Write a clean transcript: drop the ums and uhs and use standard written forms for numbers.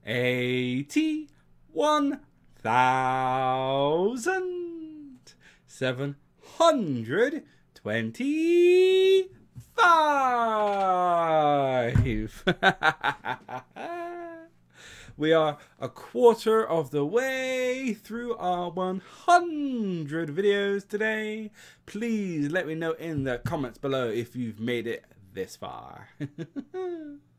81,725. We are a quarter of the way through our 100 videos today. Please let me know in the comments below if you've made it this far.